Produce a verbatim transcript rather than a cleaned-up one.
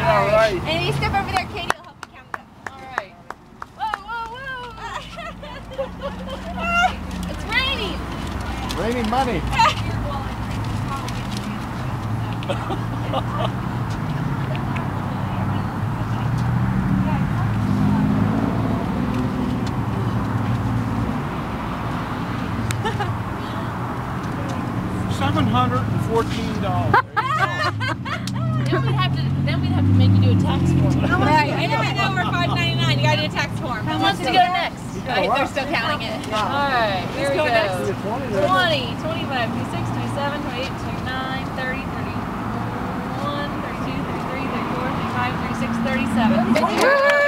All right. And you step over there, Katie will help you count it up. All right. Whoa, whoa, whoa. It's raining. Raining money. Seven hundred and fourteen dollars. Then we'd have to. Then we'd have to make you do a tax form. Right. I know. I know. We're five ninety-nine. You gotta do a tax form. Who wants to go next? They're still counting it. All right. Here we go go. next. twenty, twenty-five, twenty-six, twenty-seven, twenty-eight, twenty-nine, thirty, thirty-one, thirty-two, thirty-three, thirty-four, thirty-five, thirty-six, thirty-seven.